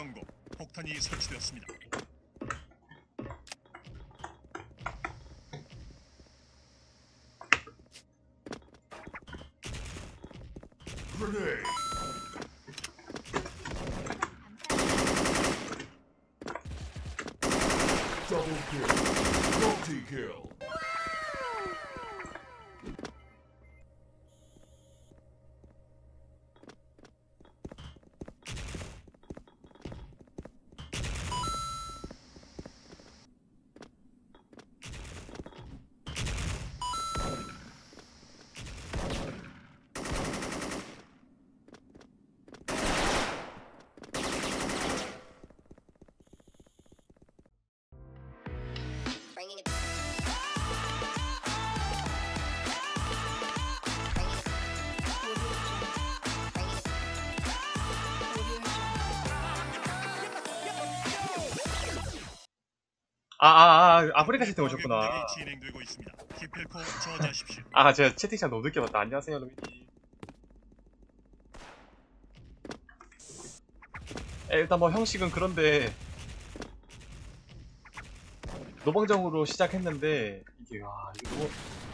경고. 폭탄이 설치되었습니다. Grenade. Double kill. Multi-kill. Bringing it. 아프리카 채팅 오셨구나. 공격이 진행되고 있습니다. 기필코 저지하십시오. 제가 채팅창 너무 늦게 봤다. 안녕하세요, 루미님. 일단 뭐 형식은 그런데 노방정으로 시작했는데 이게 이게 너무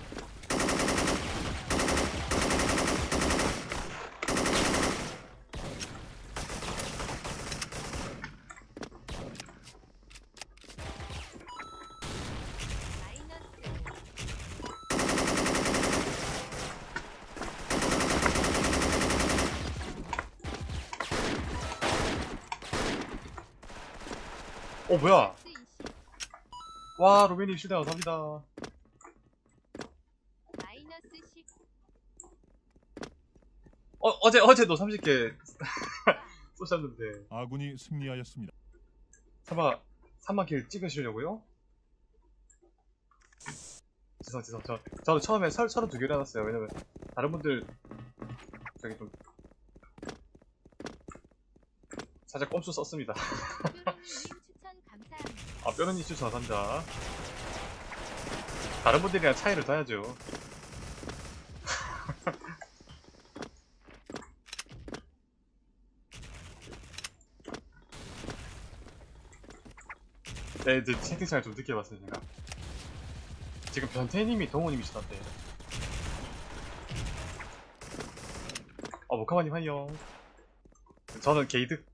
뭐야? 와, 로빈이 슈대 감사합니다. 어제도 30개 쏘셨는데 아군이 승리하였습니다. 설마 3만 킬 찍으시려고요? 죄송. 저도 처음에 32개를 해놨어요. 왜냐면 다른 분들 저기 좀 살짝 꼼수 썼습니다. 뼈는이 추천 감사합니다. 다른 분들이랑 차이를 둬야죠. 네, 이제 채팅창을 좀 늦게 봤어요, 제가. 지금 변태님이 동호님이시던데. 모카마님 안녕. 저는 게이드.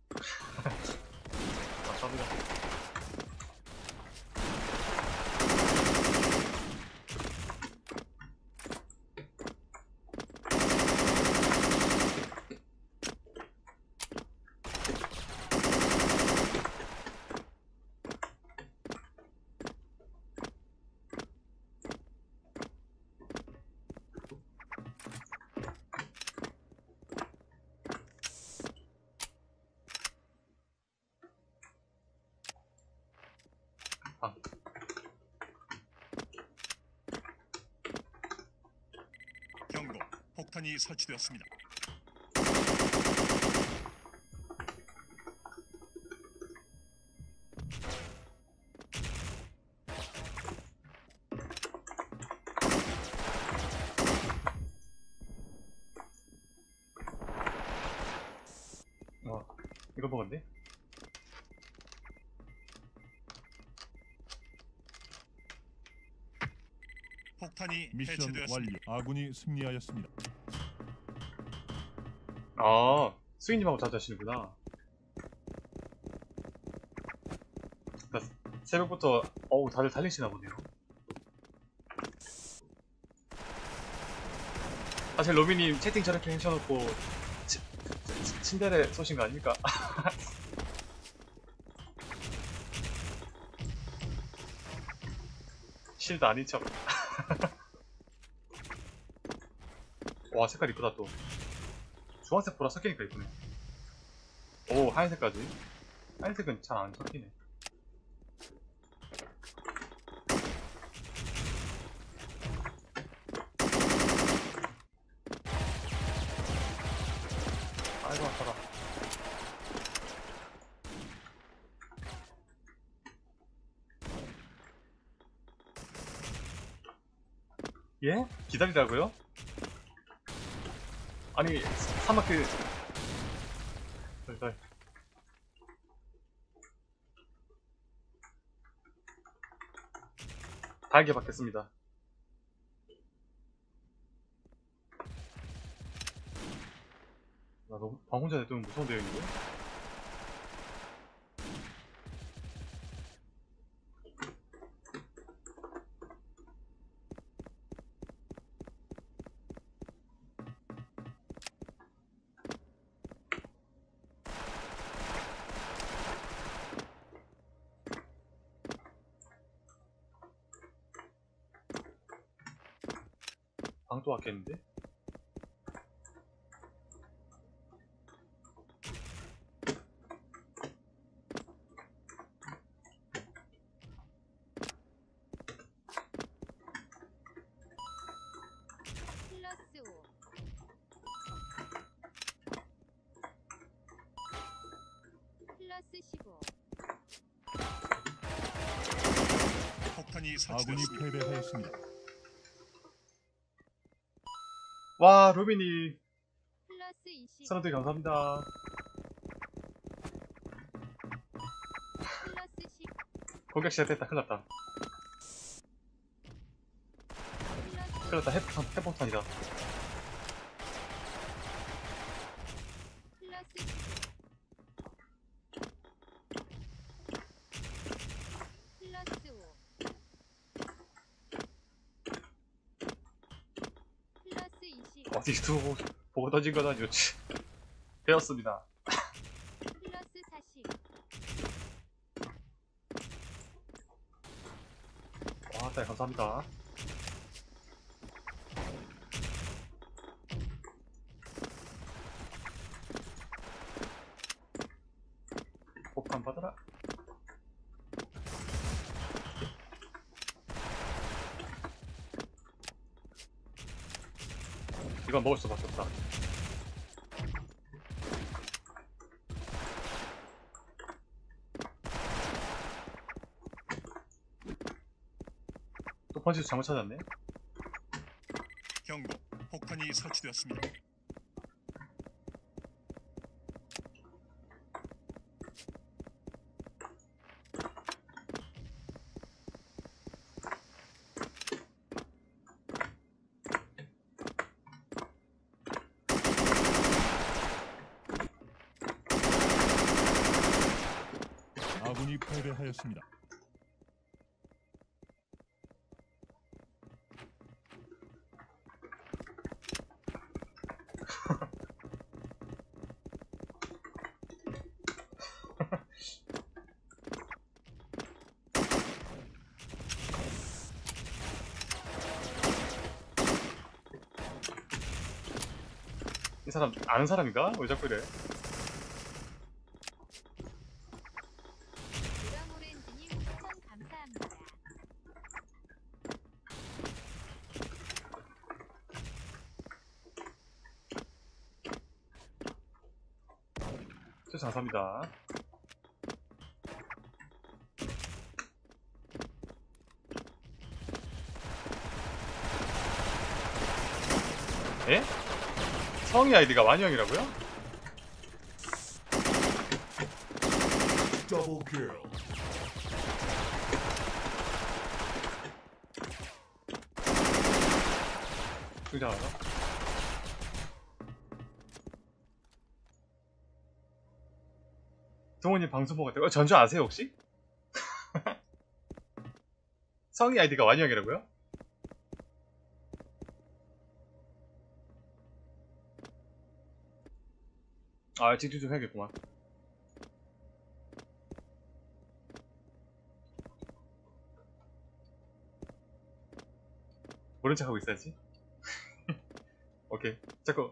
감사합니다. 경고. 폭탄이 설치되었습니다. 이거 먹었네? 폭탄이 미션 해체되었습니다. 완료. 아군이 승리하였습니다. 수인님하고 자주 하시는구나. 그러니까 새벽부터 다들 달리시나 보네요. 사실 로비님 채팅 저렇게 해셔놓고 침대에 쏘신 거 아닙니까? 실드 아닌 척. 와, 색깔 이쁘다 또. 주황색 보라 섞이니까 이쁘네. 오, 하얀색까지. 하얀색은 잘 안 섞이네. 아이고, 아파라. 예? 기다리라고요? 아니, 사막길 덜덜. 달게 받겠습니다. 나 너무 방 혼자 내두면 무서운데요, 이거? 방 또 왔겠는데? 플러스 5 플러스 15 폭탄이 아군이 설치되었습니다. 패배하였습니다. 와, 루빈이 플러스 20 사람들 감사합니다. 플러스 10 공격 시작됐다. 큰일났다. 플러스 큰일났다. 핵폭탄이다. 플러스 15 플러스 5 플러스 20 어디 두고 보고 던진 거다. 좋지. 배웠습니다. 플러스 40 와, 딸 감사합니다. 폭탄 받아라. 이건 먹을 수밖에 없다. 또 펀치 잘못 찾았네. 경고. 폭탄이 설치되었습니다. 아군이 패배하였습니다. 이 사람 아는 사람인가? 왜 자꾸 이래? 드럼오렌지님 추천 감사합니다. 진짜 감사합니다. 에? 성의 아이디가 완영이라고요? Double kill. 굉장하다. 동훈님 방송 보고 갔다고? 전주 아세요 혹시? 성의 아이디가 완영이라고요? 아, 직접 좀 해야겠구만. 모른 척하고 있어야지. 오케이. 자꾸.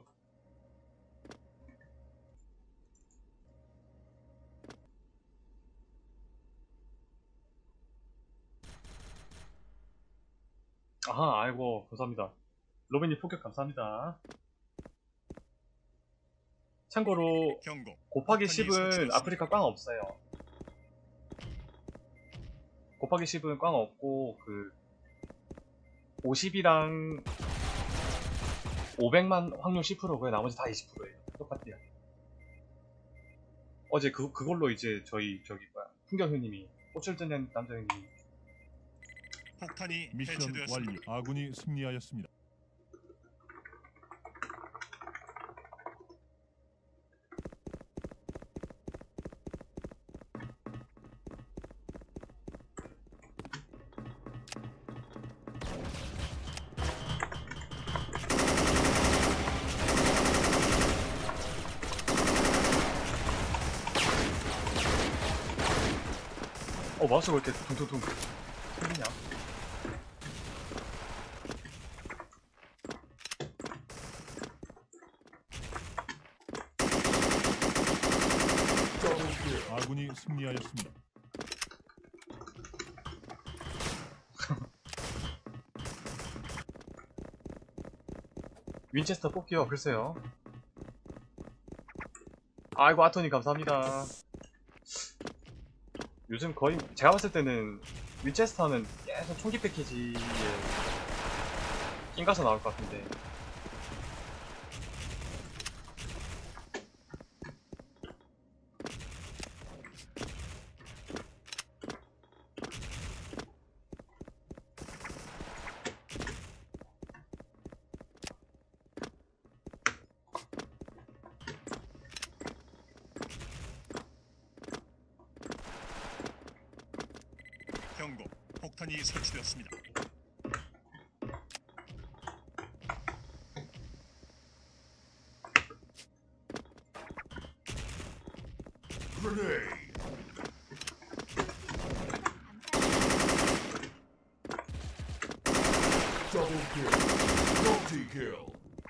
아하, 아이고, 감사합니다. 로빈님 폭격 감사합니다. 참고로, 경고. 곱하기 폭탄이 10은 설치되었습니다. 아프리카 꽝 없어요. 곱하기 10은 꽝 없고, 50이랑 500만 확률 10%고요. 나머지 다 20%예요. 똑같아요. 어제 그걸로 이제 저기, 풍경형님이, 꽃을 드는 남자 형님이 폭탄이 미션 해체되었습니다. 완료. 아군이 승리하였습니다. 마우스가 왜 이렇게 둥둥둥 틀리냐? Double kill. 아군이 승리하였습니다. 윈체스터 뽑기요. 글쎄요. 아이고 아토니 감사합니다. 요즘 거의 제가 봤을 때는 윈체스터는 계속 총기 패키지에 낑가서 나올 것 같은데. 경고. 폭탄이 설치되었습니다. Grenade. Double kill. Multi-kill.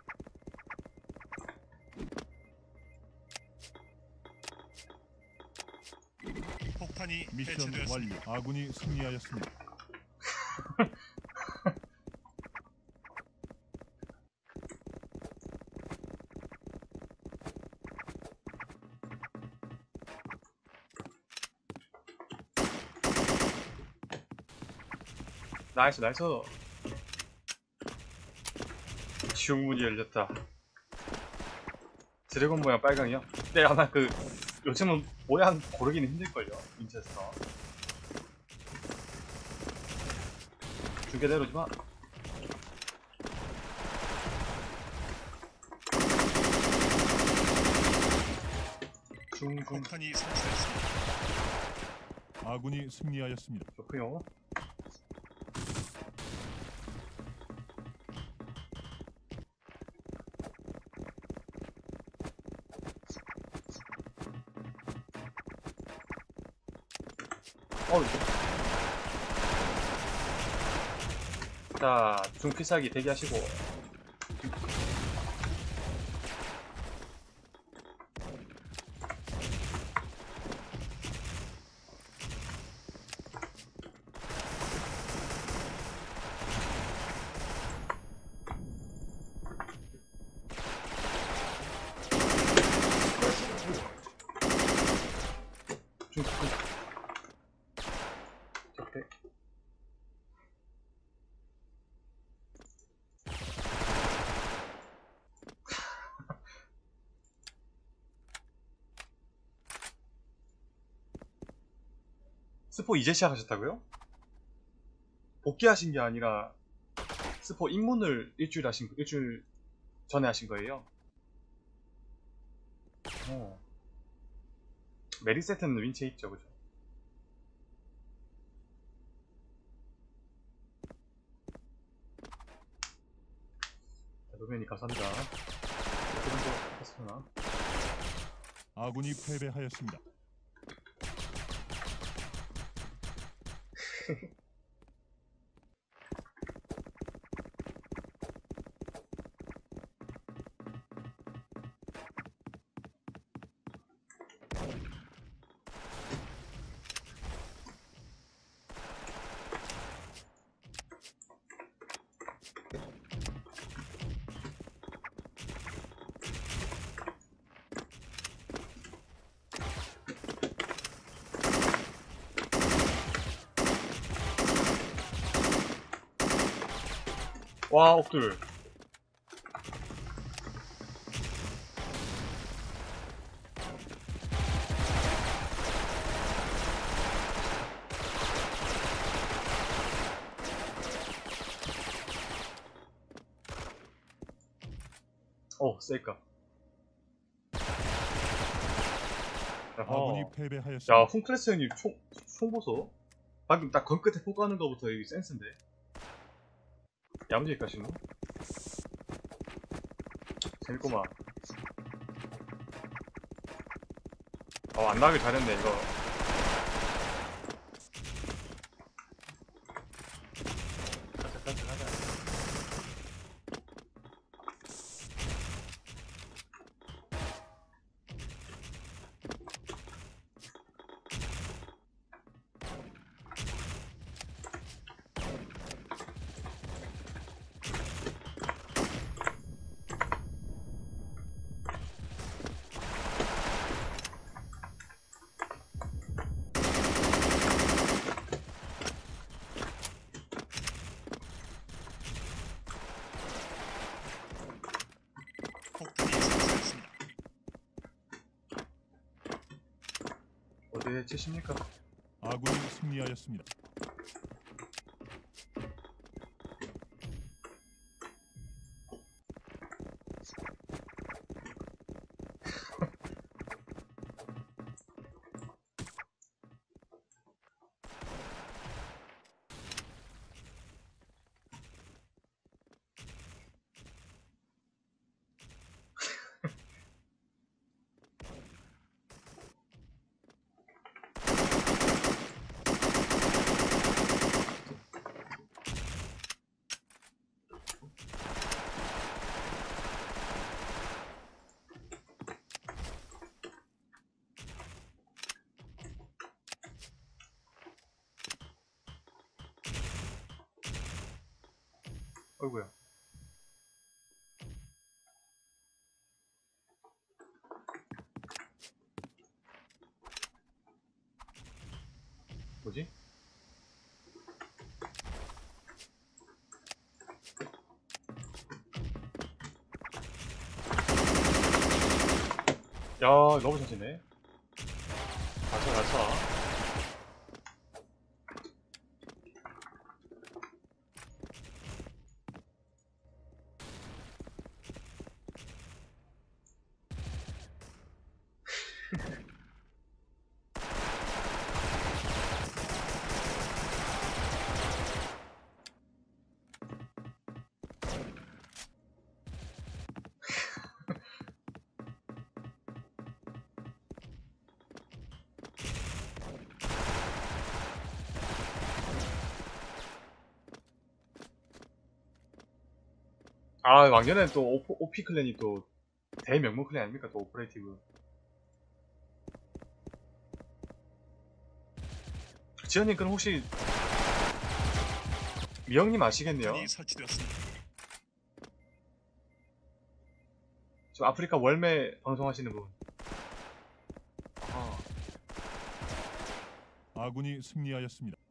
폭탄이 미션 해체되었습니다. 완료. 아군이 승리하였습니다. 나이스 나이스. 지옥문이 열렸다. 드래곤 모양 빨강이요? 네 아마 그 요즘은 모양 고르기는 힘들걸요. 윈체스터 중계대로지마. 중중 폭탄이 설치되었습니다. 아군이 승리하였습니다. 좋구요. 자, 중필살기 대기하시고. 중필. 적대. 스포 이제 시작하셨다고요? 복귀하신 게 아니라 스포 입문을 일주일 전에 하신 거예요? 메리세트는 윈체 있죠, 그죠? 노면이 감사합니다. 어떻게 정도 했으나? 아군이 패배하였습니다. 와, 옥들. 셀까. 아군이 야, 패배하였습니다. 훈클래스 형님 총 보소. 방금 딱 건 끝에 포가하는 거부터 이 센스인데. 야무지게 가시노? 재밌구만. 안 나가길 잘했네, 이거. 가자. 폭탄이 설치되었습니다. 어디에 치십니까? 아군이 승리하였습니다. 어이구야. 뭐지? 야, 너무 잘 치네. 잘 쏴. 왕년에는 또 OP 클랜이 또 대명문 클랜 아닙니까? 또 오퍼레이티브. 지현님, 그럼 혹시 미영님 아시겠네요? 폭탄이 설치되었습니다. 지금 아프리카 월매 방송하시는 분. 아군이 승리하였습니다.